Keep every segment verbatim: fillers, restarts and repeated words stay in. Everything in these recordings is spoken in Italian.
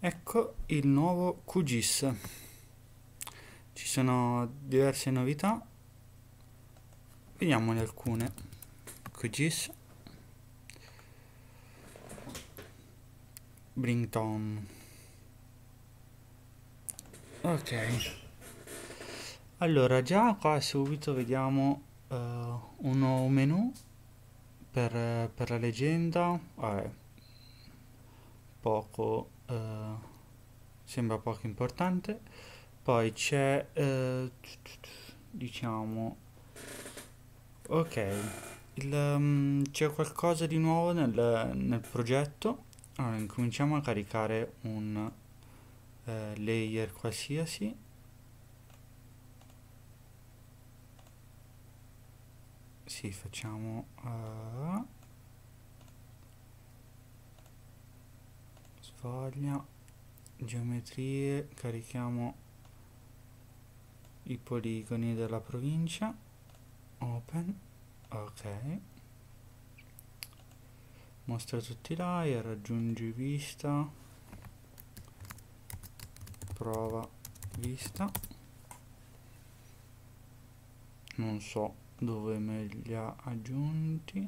Ecco il nuovo Q G I S. Ci sono diverse novità, vediamone alcune. Q G I S Bringtone. Ok, allora già qua subito vediamo eh, un nuovo menu per, per la leggenda. Vabbè, poco eh, sembra poco importante. Poi c'è eh, diciamo ok, il, um, c'è qualcosa di nuovo nel, nel progetto. Allora incominciamo a caricare un eh, layer qualsiasi. Sì, facciamo uh, sfoglia, geometrie, carichiamo i poligoni della provincia, open, ok, mostra tutti i layer, aggiungi vista, prova vista, non so dove me li ha aggiunti.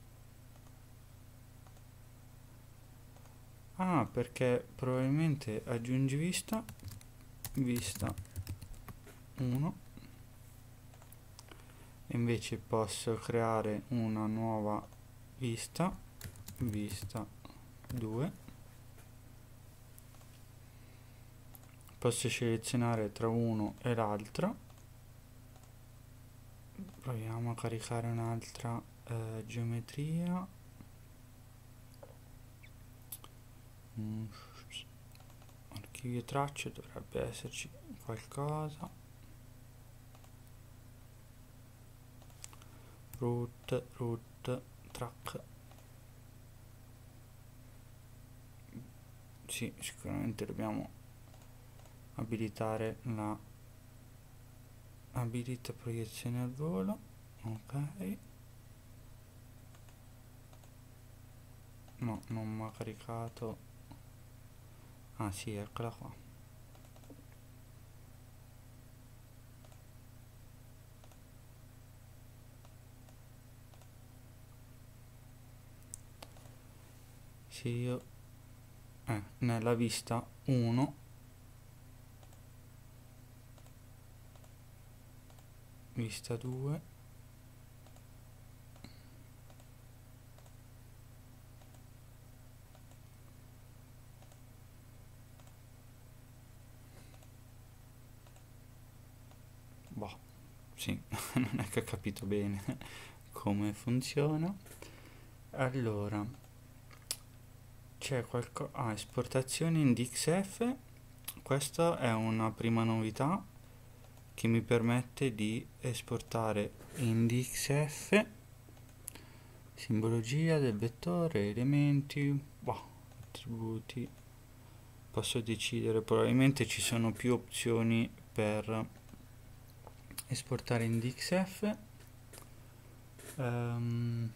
Ah, perché probabilmente aggiungi vista, vista uno, e invece posso creare una nuova vista, vista due, posso selezionare tra uno e l'altro. Proviamo a caricare un'altra eh, geometria. Mm. Archivio tracce, dovrebbe esserci qualcosa. Root, root, track. Sì, sicuramente dobbiamo abilitare la abilita proiezione al volo. Ok. No, non mi ha caricato. Ah sì, eccola qua. Sì, io eh, nella vista uno, vista due, boh, sì, non è che ho capito bene come funziona. Allora, c'è qualcosa. Ah, esportazione in D X F. Questa è una prima novità che mi permette di esportare in D X F simbologia del vettore, elementi, boh, attributi. Posso decidere, probabilmente ci sono più opzioni per esportare in D X F. Um,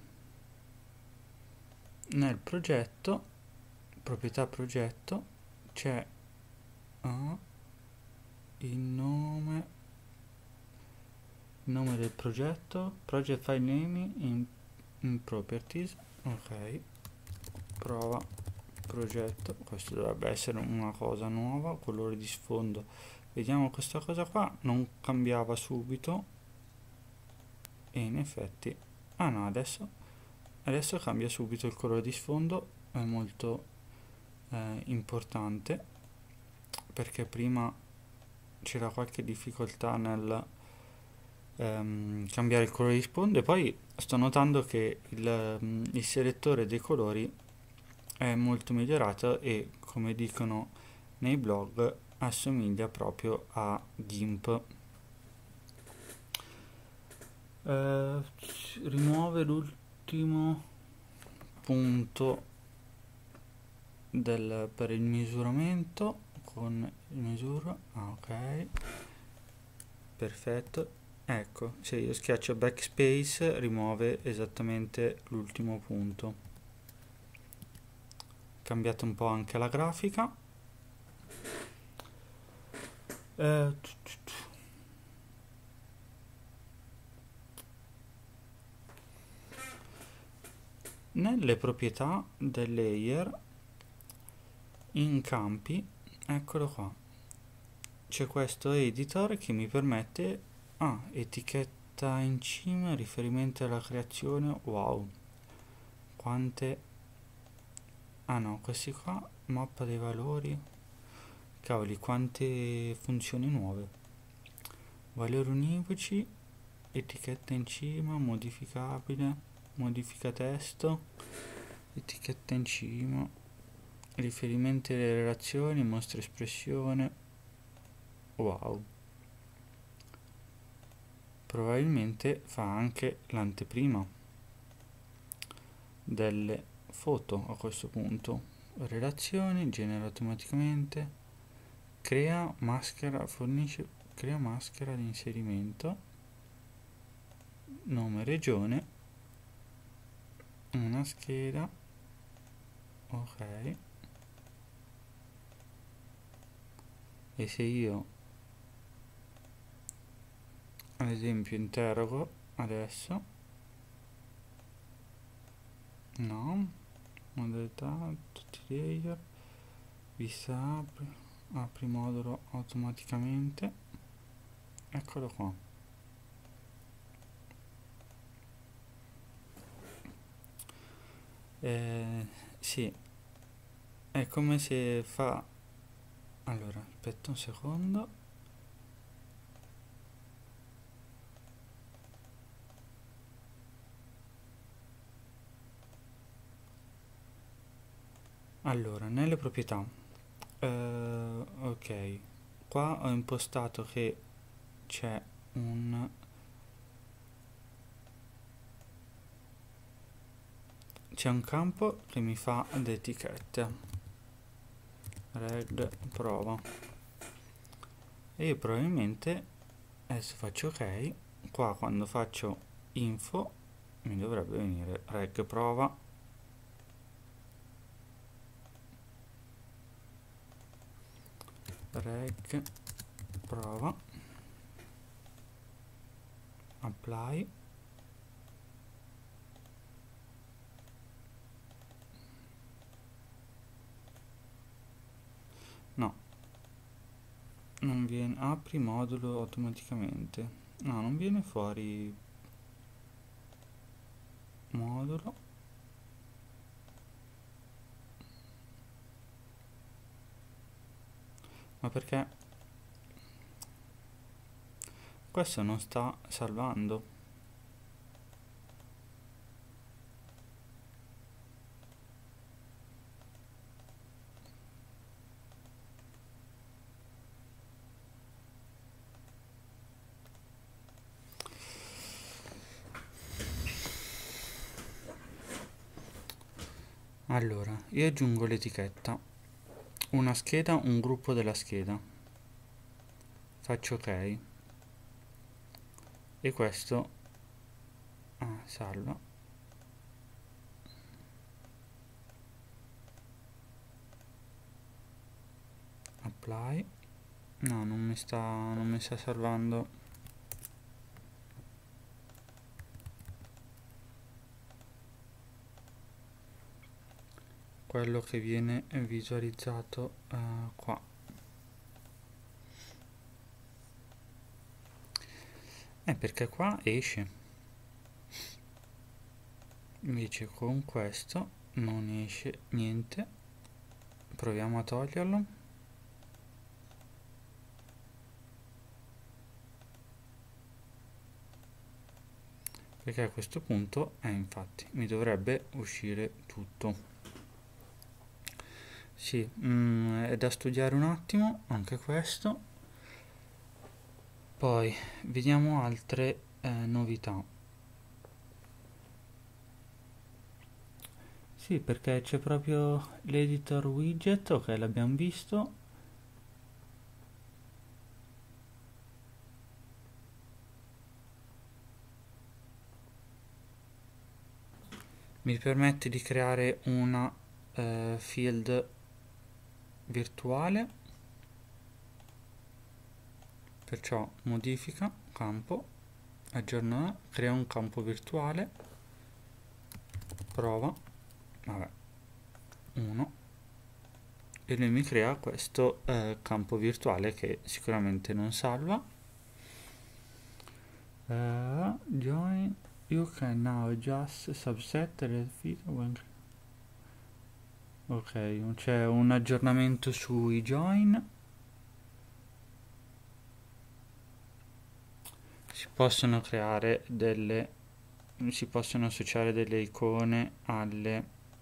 nel progetto, proprietà progetto, c'è uh, il nome il nome del progetto, project file name in, in properties, ok, prova progetto, questo dovrebbe essere una cosa nuova, colore di sfondo, vediamo questa cosa qua, non cambiava subito e in effetti, ah no, adesso, adesso cambia subito il colore di sfondo, è molto eh, importante perché prima c'era qualche difficoltà nel ehm, cambiare il colore di sfondo e poi sto notando che il, il selettore dei colori è molto migliorato e come dicono nei blog assomiglia proprio a GIMP. Eh, rimuove l'ultimo punto del, per il misuramento con il misura, ah, ok, perfetto. Ecco, se io schiaccio backspace rimuove esattamente l'ultimo punto. Cambiato un po' anche la grafica. Eh, tu, tu, tu. Nelle proprietà del layer, in campi, eccolo qua, c'è questo editor che mi permette, ah, etichetta in cima, riferimento alla creazione, wow, quante, ah no, questi qua, mappa dei valori, cavoli, quante funzioni nuove, valori univoci, etichetta in cima, modificabile, modifica testo, etichetta in cima, riferimenti alle relazioni, mostra espressione, wow, probabilmente fa anche l'anteprima delle foto a questo punto, relazioni, genera automaticamente, crea maschera, fornisce, crea maschera di inserimento, nome regione, una scheda, ok, e se io ad esempio interrogo adesso, no, modalità, tutti i layer, vista apri, apri modulo automaticamente, eccolo qua. Eh, sì, è come se fa, allora aspetta un secondo, allora nelle proprietà, eh, ok, qua ho impostato che c'è un c'è un campo che mi fa le etichette, reg prova, e io probabilmente adesso faccio ok, qua quando faccio info mi dovrebbe venire reg prova, reg prova, apply, no, non viene, apri modulo automaticamente, no, non viene fuori modulo, ma perché questo non sta salvando? Allora, io aggiungo l'etichetta, una scheda, un gruppo della scheda, faccio ok, e questo ah, salva, apply, no, non mi sta, non mi sta salvando, quello che viene visualizzato uh, qua. Eh, perché qua esce, invece con questo non esce niente, proviamo a toglierlo, perché a questo punto, eh, infatti, mi dovrebbe uscire tutto. Sì, mm, è da studiare un attimo, anche questo. Poi, vediamo altre eh, novità. Sì, perché c'è proprio l'editor widget, ok, l'abbiamo visto. Mi permette di creare una eh, field virtuale, perciò modifica campo, aggiorna, crea un campo virtuale, prova, vabbè, uno, e lui mi crea questo eh, campo virtuale che sicuramente non salva. uh, join, you can now adjust subset repeat when... ok, c'è un aggiornamento sui join. Si possono creare delle, si possono associare delle icone alle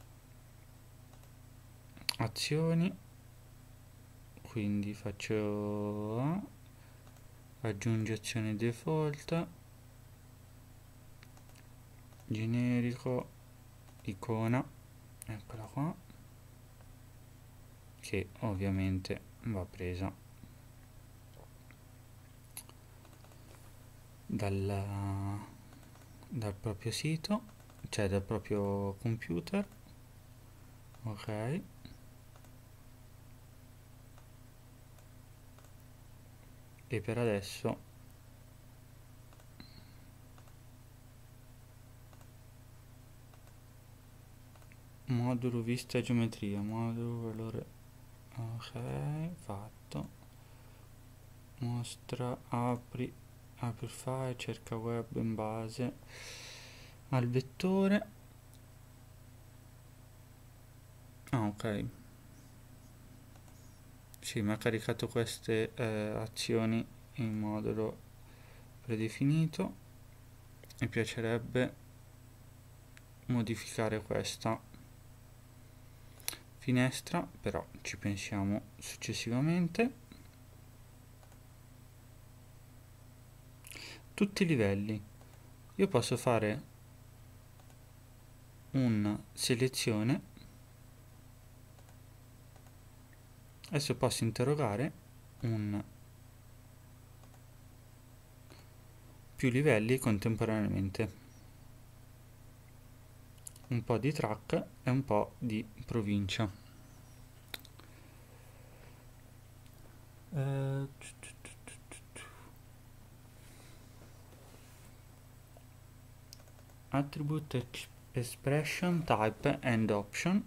azioni, quindi faccio aggiungi azione default, generico, icona, eccola qua, che ovviamente va presa dal, dal proprio sito, cioè dal proprio computer. Ok, e per adesso modulo vista geometria, modulo valore, ok, fatto, mostra, apri, apri file, cerca web in base al vettore. Ah, ok, sì, mi ha caricato queste eh, azioni in modulo predefinito. Mi piacerebbe modificare questa finestra, però ci pensiamo successivamente. Tutti i livelli, io posso fare una selezione, adesso posso interrogare un più livelli contemporaneamente, un po' di track e un po' di provincia. Uh, attribute expression type and option,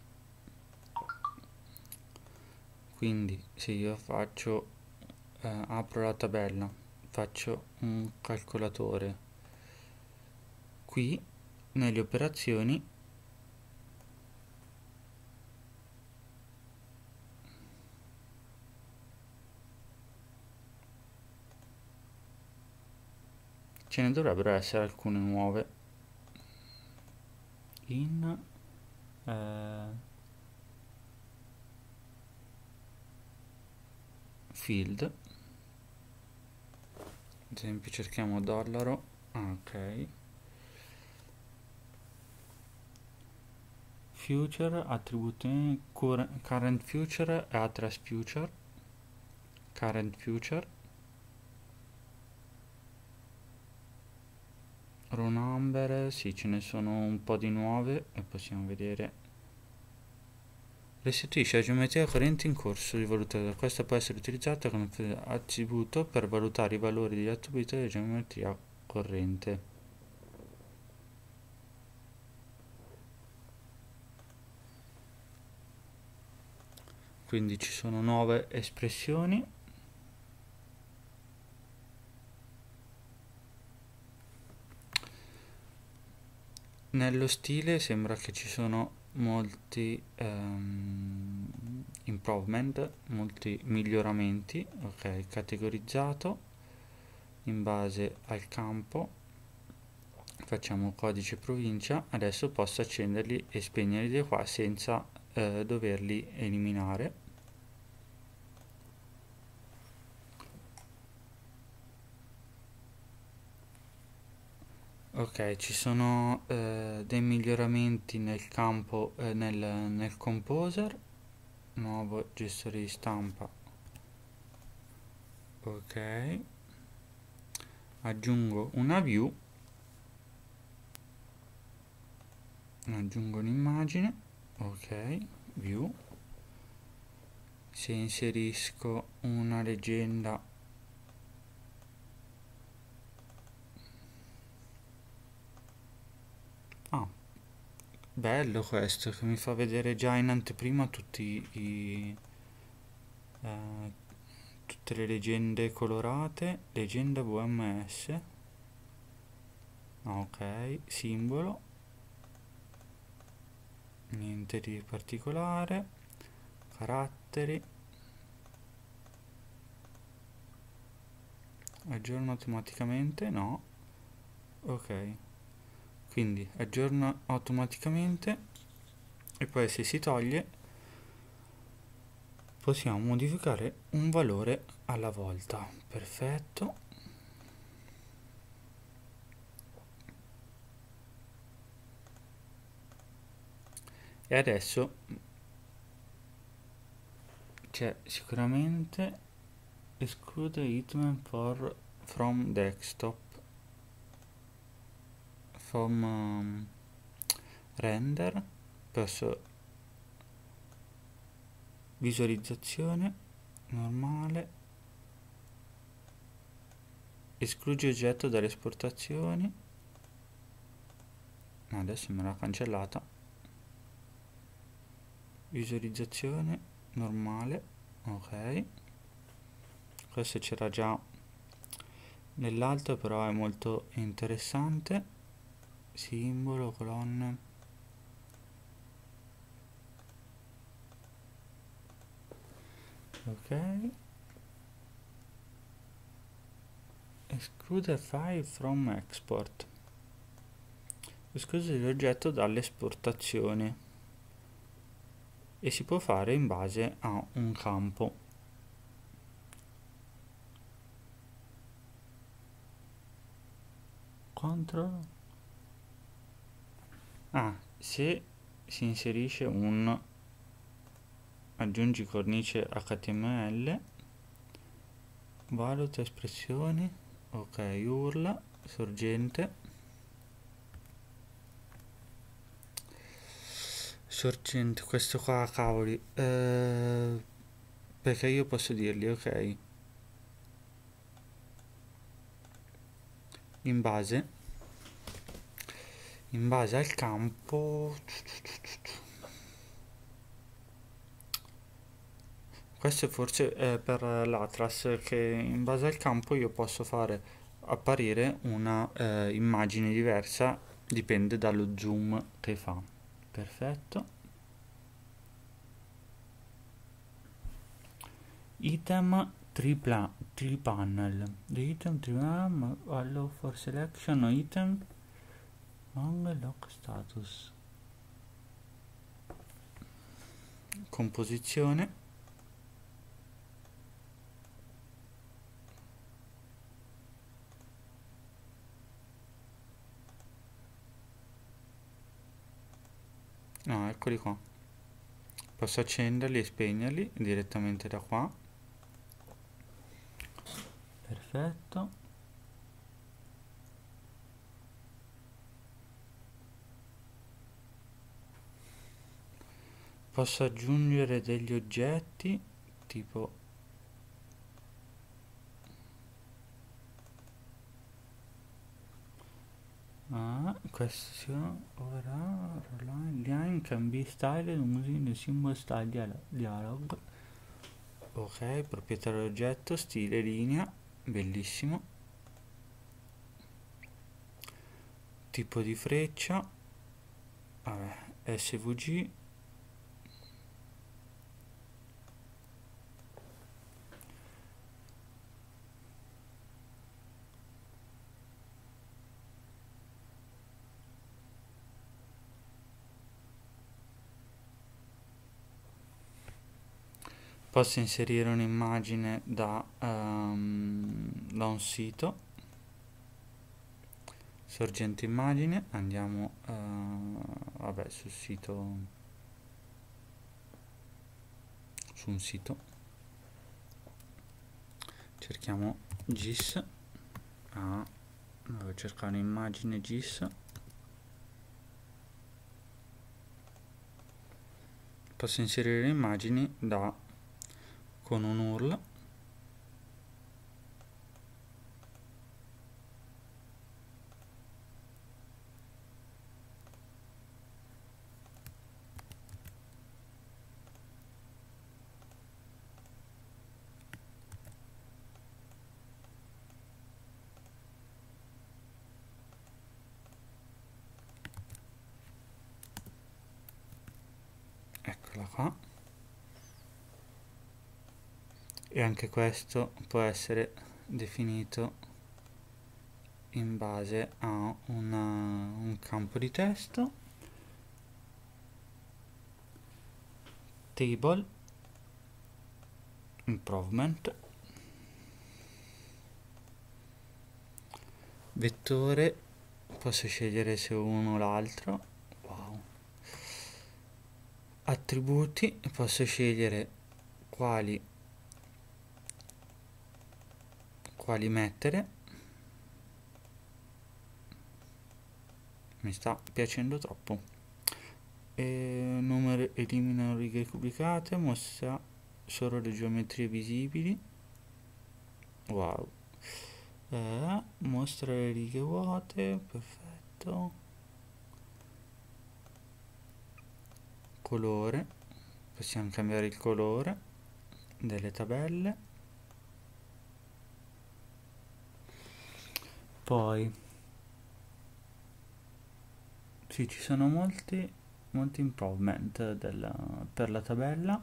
quindi se io faccio eh, apro la tabella, faccio un calcolatore, qui nelle operazioni ce ne dovrebbero essere alcune nuove. In eh, field, ad esempio cerchiamo dollaro, ok, future, attributi current future e address future, current future, row number, sì, ce ne sono un po' di nuove e possiamo vedere. Restituisce la geometria corrente in corso di valutazione. Questa può essere utilizzata come attributo per valutare i valori degli attributi della geometria corrente. Quindi ci sono nuove espressioni. Nello stile sembra che ci sono molti um, improvement, molti miglioramenti. Ok, categorizzato in base al campo, facciamo codice provincia, adesso posso accenderli e spegnerli da qua senza eh, doverli eliminare. Ok, ci sono eh, dei miglioramenti nel campo, eh, nel, nel composer, nuovo gestore di stampa. Ok, aggiungo una view, aggiungo un'immagine, ok, view, se inserisco una leggenda Ah, bello questo che mi fa vedere già in anteprima tutti i, eh, tutte le leggende colorate. Leggenda V M S. Ok, simbolo, niente di particolare. Caratteri, aggiorna automaticamente, no. Ok, quindi aggiorna automaticamente e poi se si toglie possiamo modificare un valore alla volta. Perfetto. E adesso c'è sicuramente esclude item for, from desktop from um, render. Posso visualizzazione normale, esclude oggetto dalle esportazioni. Adesso me l'ha cancellata. Visualizzazione normale, ok, questo c'era già nell'altro, però è molto interessante. Simbolo, colonne, ok, esclude file from export, esclude l'oggetto dall'esportazione e si può fare in base a un campo. Control. Ah, se si inserisce un aggiungi cornice H T M L, valuta espressioni, ok, urla, sorgente, sorgente, questo qua, cavoli, eh, perché io posso dirgli, ok, in base, in base al campo, questo forse è per l'Atlas, che in base al campo io posso fare apparire una eh, immagine diversa, dipende dallo zoom che fa. Perfetto. Item tripla, tree panel. The item tree panel allow for selection item long lock status. Composizione. No, eccoli qua. Posso accenderli e spegnerli direttamente da qua. Perfetto. Posso aggiungere degli oggetti tipo ah, question ora line can be styled using the symbol style dialog. Ok, proprietà dell'oggetto, stile, linea, bellissimo. Tipo di freccia, vabbè, S V G. Posso inserire un'immagine da, um, da un sito, sorgente immagine, andiamo uh, vabbè, sul sito, su un sito, cerchiamo G I S, ah, devo cercare un'immagine G I S, posso inserire le immagini da con un U R L, eccola qua. E anche questo può essere definito in base a una, un campo di testo, table improvement, vettore, posso scegliere se uno o l'altro, wow. Attributi, posso scegliere quali quali mettere. Mi sta piacendo troppo. E numero, elimina righe duplicate, mostra solo le geometrie visibili, wow. Eh, mostra le righe vuote, perfetto. Colore, possiamo cambiare il colore delle tabelle. Poi sì, ci sono molti molti improvement della, per la tabella.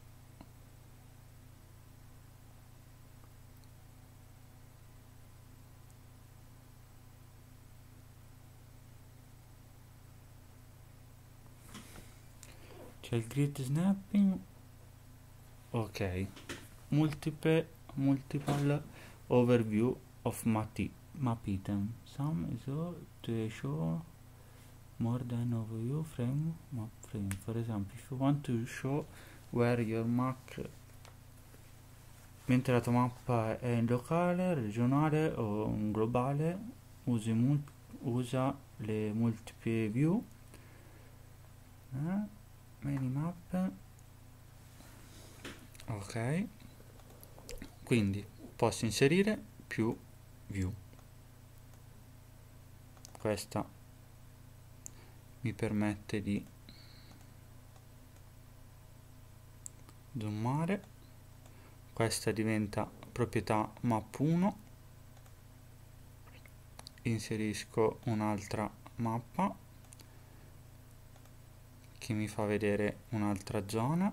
C'è il grid snapping, ok, multiple multiple overview of map, map item, some is all to show more than overview frame map frame. For example, if you want to show where your map, mentre la tua mappa è in locale, regionale o in globale, usi mul usa le multiple view, eh? Many map, ok, quindi posso inserire più view. Questa mi permette di zoomare, questa diventa proprietà map uno, inserisco un'altra mappa che mi fa vedere un'altra zona,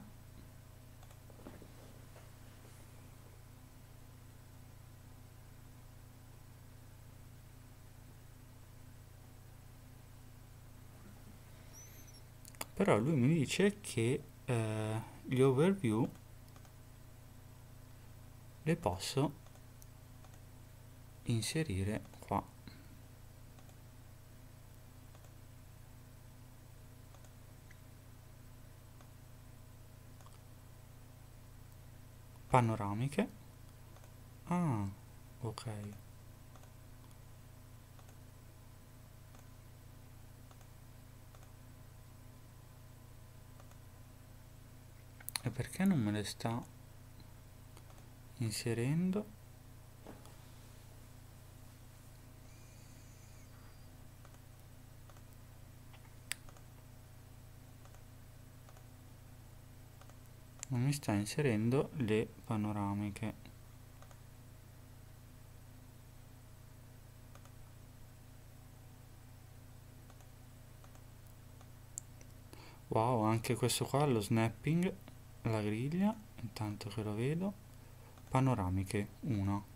però lui mi dice che eh, gli overview le posso inserire qua. Panoramiche, ah, ok. E perché non me le sta inserendo? Non mi sta inserendo le panoramiche. Wow, anche questo qua, lo snapping, la griglia, intanto che lo vedo, panoramiche uno.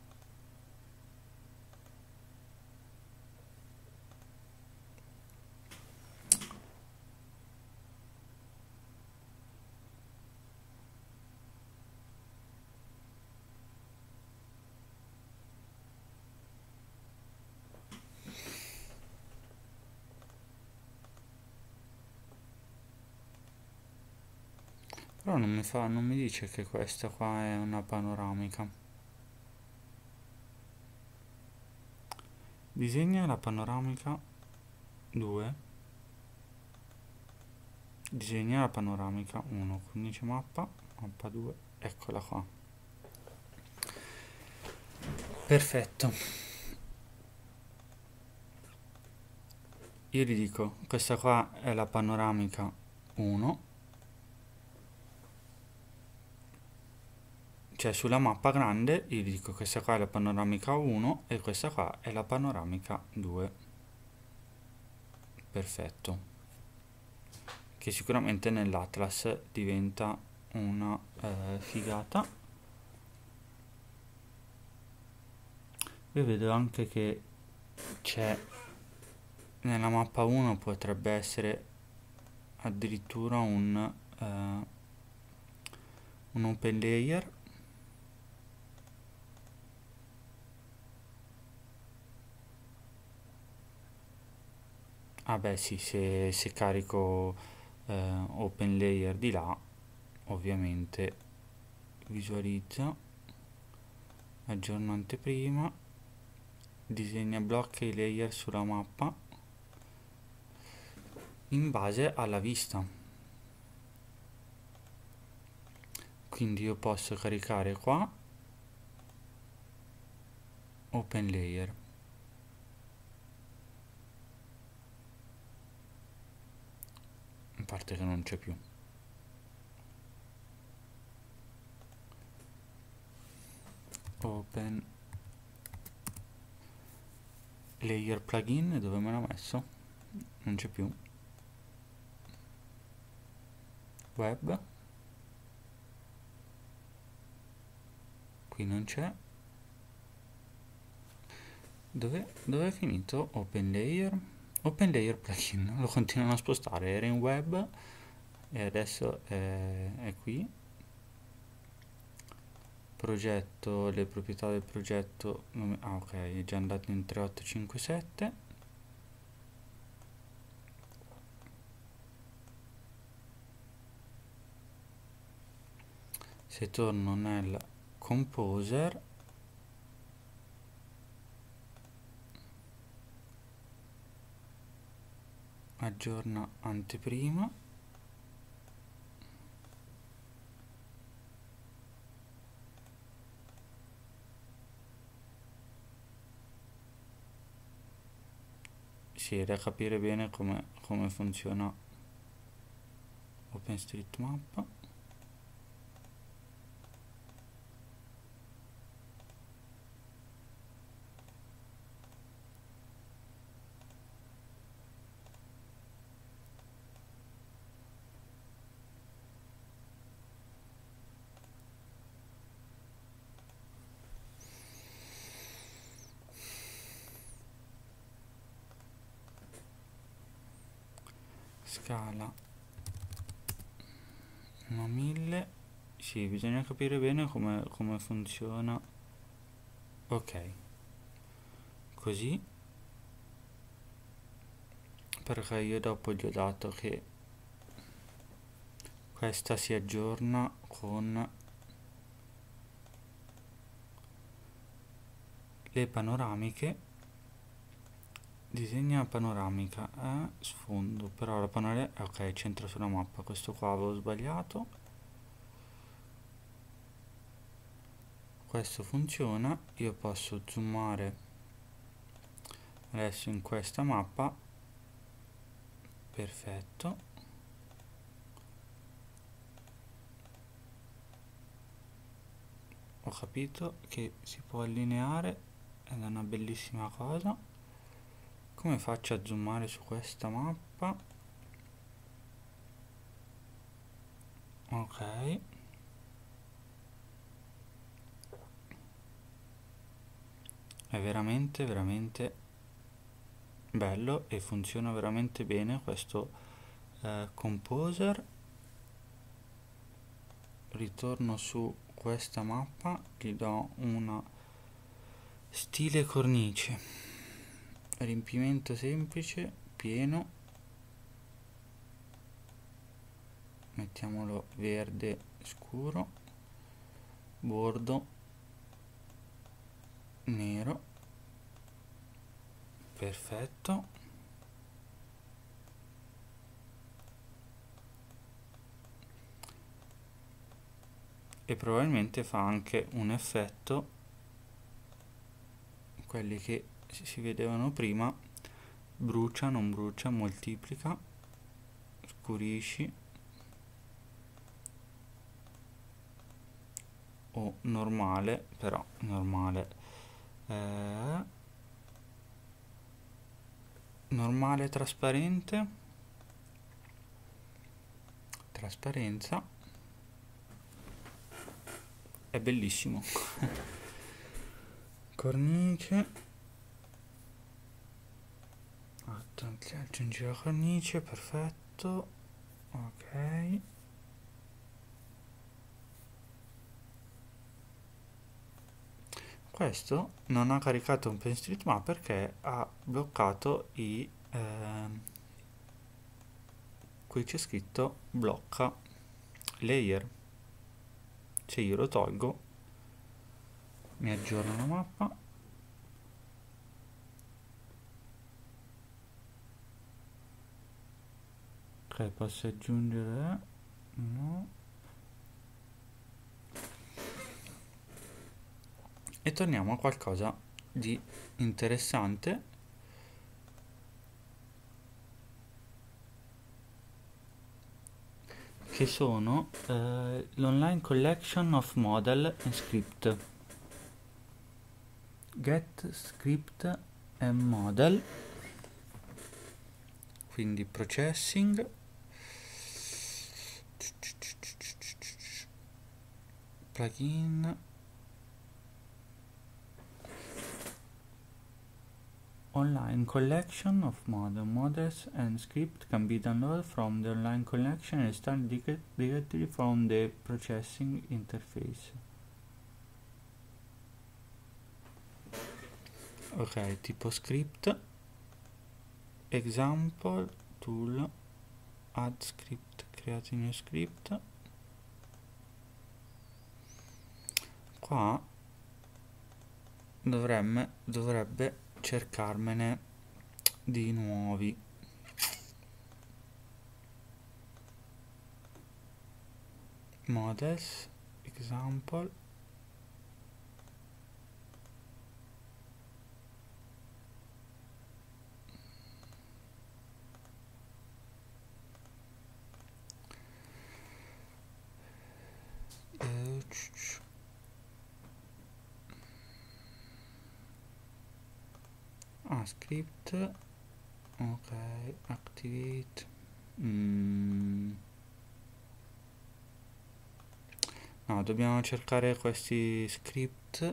Però non mi fa, non mi dice che questa qua è una panoramica. Disegna la panoramica due. Disegna la panoramica uno. Quindi c'è mappa, mappa due, eccola qua. Perfetto. Io gli dico, questa qua è la panoramica uno. Cioè sulla mappa grande io dico questa qua è la panoramica uno e questa qua è la panoramica due. Perfetto. Ok, che sicuramente nell'Atlas diventa una eh, figata. Io vedo anche che c'è nella mappa uno, potrebbe essere addirittura un, uh, un open layer. Ah beh sì, se, se carico uh, open layer di là, ovviamente visualizza, aggiorna anteprima, disegna blocchi e layer sulla mappa in base alla vista. Quindi io posso caricare qua open layer, a parte che non c'è più. Open layer plugin, dove me l'ha messo? Non c'è più. Web, qui non c'è. Dove, dove è finito open layer? Open layer plugin, lo continuano a spostare, era in web e adesso è, è qui. Progetto, le proprietà del progetto, ah ok, è già andato in tre otto cinque sette. Se torno nel composer, aggiorna anteprima, sì, da capire bene come, come funziona OpenStreetMap. Scala uno a mille, sì, bisogna capire bene come, come funziona. Ok, così, perché io dopo gli ho dato che questa si aggiorna con le panoramiche. Disegna panoramica a sfondo, però la panoramica, ok, centra sulla mappa, questo qua avevo sbagliato. Questo funziona, io posso zoomare adesso in questa mappa, perfetto. Ho capito che si può allineare ed è una bellissima cosa. Come faccio a zoomare su questa mappa? Ok, è veramente veramente bello e funziona veramente bene questo eh, composer. Ritorno su questa mappa, gli do una stile cornice, riempimento semplice, pieno, mettiamolo verde scuro, bordo nero, perfetto. E probabilmente fa anche un effetto, quelli che si vedevano prima, brucia, non brucia, moltiplica, scurisci o normale, però normale eh, normale trasparente, trasparenza, è bellissimo. Cornice, aggiungi la cornice, perfetto, ok. Questo non ha caricato OpenStreetMap perché ha bloccato i ehm, qui c'è scritto blocca layer. Se io lo tolgo mi aggiorna la mappa. Ok, posso aggiungere, no, e torniamo a qualcosa di interessante, che sono eh, l'online collection of model and script. Get script and model, quindi processing, plugin, online collection of model models and script can be downloaded from the online collection and installed directly from the processing interface. Ok, tipo script, example, tool, add script, create new script. Qua dovrebbe, dovrebbe cercarmene di nuovi. Models, example, ah, script, ok, activate, mm. No, dobbiamo cercare questi script.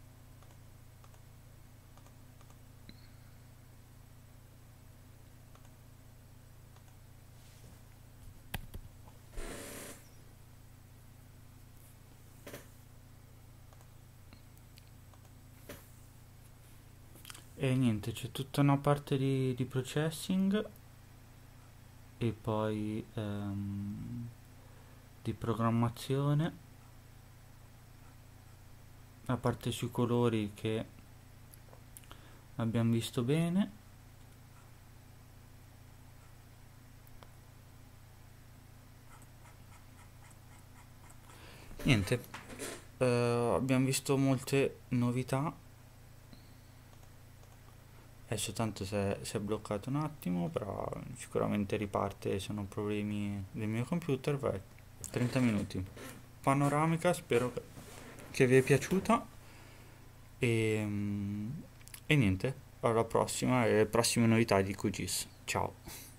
E niente, c'è tutta una parte di, di processing e poi ehm, di programmazione, la parte sui colori che abbiamo visto bene. Niente, eh, abbiamo visto molte novità. Adesso tanto si è, si è bloccato un attimo, però sicuramente riparte, sono problemi del mio computer. Vai, trenta minuti. Panoramica, spero che, che vi è piaciuta. E, e niente, alla prossima e alle prossime novità di Q G I S. Ciao.